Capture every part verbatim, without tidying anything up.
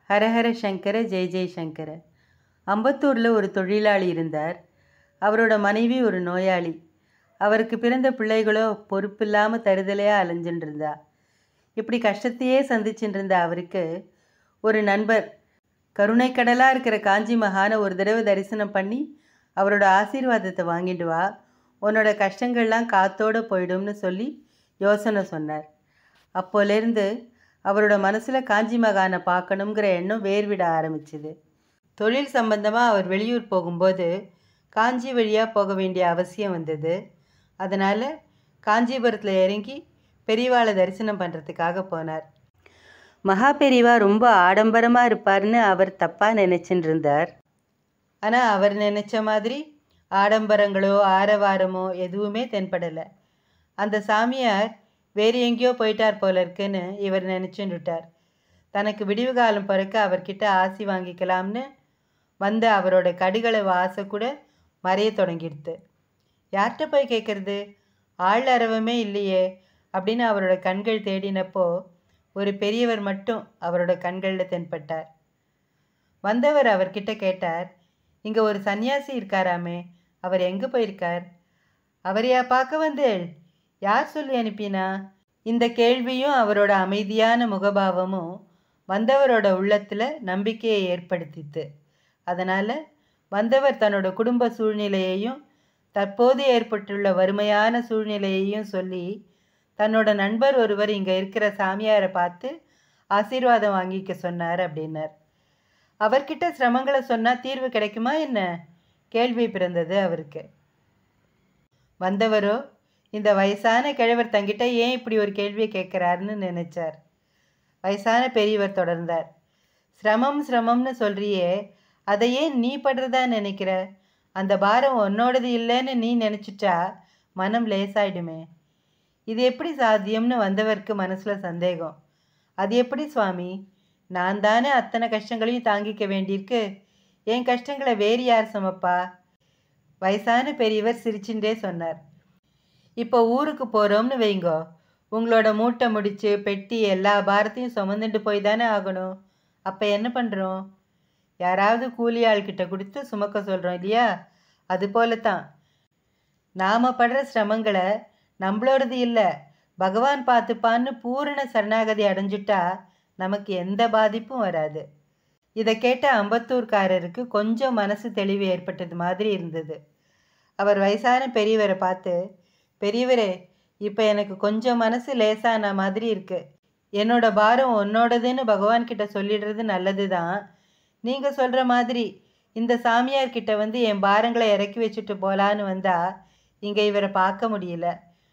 ஹரஹர சங்கர ஜெய் ஜெய் சங்கர. அம்பத்தூரில் ஒரு தொழிலாளி இருந்தார். அவரோட மனைவி ஒரு நோயாளி. அவருக்கு பிறந்த பிள்ளைகளோ பொறுப்பில்லாமல் தருதலையாக அலைஞ்சுட்டு இருந்தா. இப்படி கஷ்டத்தையே சந்திச்சுட்டு இருந்த அவருக்கு ஒரு நண்பர் கருணைக்கடலாக இருக்கிற காஞ்சி மகானை ஒரு தடவை தரிசனம் பண்ணி அவரோட ஆசீர்வாதத்தை வாங்கிட்டு வா, உன்னோட கஷ்டங்கள்லாம் காத்தோடு போயிடும்னு சொல்லி யோசனை சொன்னார். அப்போலேருந்து அவரோட மனசில் காஞ்சி மகானை பார்க்கணுங்கிற எண்ணம் வேர்விட ஆரம்பிச்சுது. தொழில் சம்பந்தமாக அவர் வெளியூர் போகும்போது காஞ்சி வழியாக போக வேண்டிய அவசியம் வந்தது. அதனால் காஞ்சிபுரத்தில் இறங்கி பெரியவாளை தரிசனம் பண்ணுறதுக்காக போனார். மகா பெரியவா ரொம்ப ஆடம்பரமாக இருப்பார்னு அவர் தப்பாக நினச்சின்னு இருந்தார். ஆனால் அவர் நினச்ச மாதிரி ஆடம்பரங்களோ ஆரவாரமோ எதுவுமே தென்படலை. அந்த சாமியார் வேறு எங்கேயோ போயிட்டார் போல இருக்குன்னு இவர் நினச்சுட்டார். தனக்கு விடிவு காலம் பிறக்க அவர்கிட்ட ஆசி வாங்கிக்கலாம்னு வந்த அவரோட கடுகளவு ஆசை கூட மறைய தொடங்கிடுது. யார்கிட்ட போய் கேட்குறது, ஆள் அரவமே இல்லையே அப்படின்னு அவரோட கண்கள் தேடினப்போ ஒரு பெரியவர் மட்டும் அவரோட கண்களில் தென்பட்டார். வந்தவர் அவர்கிட்ட கேட்டார், இங்கே ஒரு சன்னியாசி இருக்காராமே, அவர் எங்கே போயிருக்கார்? அவரையா பார்க்க வந்தேள்? யார் சொல்லி அனுப்பினா? இந்த கேள்வியும் அவரோட அமைதியான முகபாவமும் வந்தவரோட உள்ளத்தில் நம்பிக்கையை ஏற்படுத்தித்து. அதனால் வந்தவர் தன்னோட குடும்ப சூழ்நிலையையும் தற்போது ஏற்பட்டுள்ள வறுமையான சூழ்நிலையையும் சொல்லி தன்னோட நண்பர் ஒருவர் இங்கே இருக்கிற சாமியாரை பார்த்து ஆசீர்வாதம் வாங்கிக்க சொன்னார் அப்படின்னார். அவர்கிட்ட சிரமங்களை சொன்னால் தீர்வு கிடைக்குமா என்ன கேள்வி பிறந்தது அவருக்கு. வந்தவரோ இந்த வயசான கிழவர் தங்கிட்ட ஏன் இப்படி ஒரு கேள்வியை கேட்குறாருன்னு நினைச்சார். வயசான பெரியவர் தொடர்ந்தார், சிரமம் சிரமம்னு சொல்றியே, அதையே நீ படுறதா நினைக்கிற? அந்த பாரம் உன்னோடது இல்லைன்னு நீ நினச்சிட்டா மனம் லேசாயிடுமே. இது எப்படி சாத்தியம்னு வந்தவருக்கு மனசில் சந்தேகம். அது எப்படி சுவாமி? நான் தானே அத்தனை கஷ்டங்களையும் தாங்கிக்க வேண்டியிருக்கு. என் கஷ்டங்களை வேறு யார் சமப்பா? வயசான பெரியவர் சிரிச்சுட்டே சொன்னார், இப்போ ஊருக்கு போகிறோம்னு வைங்கோ, உங்களோட மூட்டை முடித்து பெட்டி எல்லா பாரத்தையும் சுமந்துட்டு போய் தானே ஆகணும். அப்போ என்ன பண்ணுறோம்? யாராவது கூலி ஆள்கிட்ட கொடுத்து சுமக்க சொல்கிறோம் இல்லையா? அது போல தான் நாம் படுற சிரமங்களை நம்மளோடது இல்லை, பகவான் பார்த்துப்பான்னு பூரண சரணாகதி அடைஞ்சிட்டா நமக்கு எந்த பாதிப்பும் வராது. இதை கேட்ட அம்பத்தூர்காரருக்கு கொஞ்சம் மனசு தெளிவு ஏற்பட்டது மாதிரி இருந்தது. அவர் வயசான பெரியவரை பார்த்து, பெரியவரே, இப்போ எனக்கு கொஞ்சம் மனசு லேசான மாதிரி இருக்கு. என்னோட பாரம் உன்னோடதுன்னு பகவான்கிட்ட சொல்லிடுறது நல்லது தான். நீங்கள் சொல்கிற மாதிரி இந்த சாமியார்கிட்ட வந்து என் பாரங்களை இறக்கி வச்சுட்டு போகலான்னு வந்தால் இங்கே இவரை பார்க்க முடியல.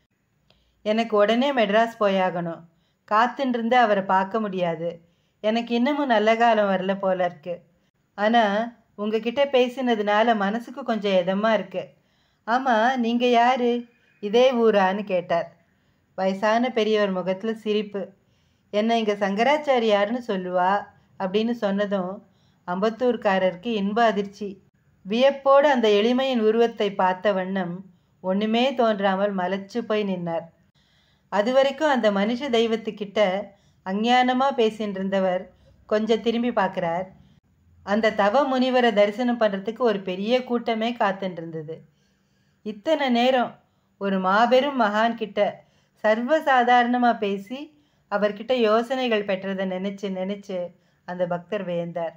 எனக்கு உடனே மெட்ராஸ் போயாகணும். காத்துன்றிருந்து அவரை பார்க்க முடியாது. எனக்கு இன்னமும் நல்ல காலம் வரல போல இருக்கு. ஆனால் உங்ககிட்ட பேசினதுனால மனசுக்கு கொஞ்சம் இதமாக இருக்கு. ஆமாம், நீங்கள் யார், இதே ஊரான்னு கேட்டார். வயசான பெரியவர் முகத்தில் சிரிப்பு. என்னை இங்கே சங்கராச்சாரியார்னு சொல்லுவா அப்படின்னு சொன்னதும் அம்பத்தூர்காரருக்கு இன்ப அதிர்ச்சி. வியப்போடு அந்த எளிமையின் உருவத்தை பார்த்த வண்ணம் ஒன்றுமே தோன்றாமல் மலைச்சு போய் நின்னார். அது வரைக்கும் அந்த மனுஷ தெய்வத்துக்கிட்ட அஞ்ஞானமாக பேசின்னு இருந்தவர் கொஞ்சம் திரும்பி பார்க்குறார். அந்த தவ முனிவரை தரிசனம் பண்ணுறதுக்கு ஒரு பெரிய கூட்டமே காத்துட்டு இருந்தது. இத்தனை நேரம் ஒரு மாபெரும் மகான்கிட்ட சர்வசாதாரணமாக பேசி அவர்கிட்ட யோசனைகள் பெற்றதை நினச்சி நினச்சி அந்த பக்தர் வியந்தார்.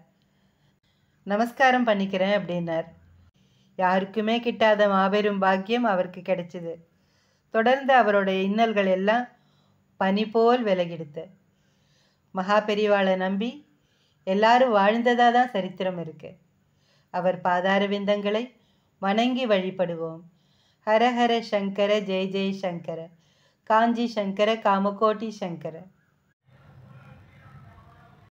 நமஸ்காரம் பண்ணிக்கிறேன் அப்படின்னார். யாருக்குமே கிட்டாத மாபெரும் பாக்கியம் அவருக்கு கிடைச்சிது. தொடர்ந்து அவருடைய இன்னல்கள் எல்லாம் பனி போல் விலகிடுத்து. மகா பெரியவாளை நம்பி எல்லாரும் வாழ்ந்ததாக தான் சரித்திரம் இருக்கு. அவர் பாதார விந்தங்களை வணங்கி வழிபடுவோம். ஹரஹர சங்கர ஜெய் ஜெய் சங்கர. காஞ்சி சங்கர காமகோட்டி சங்கர.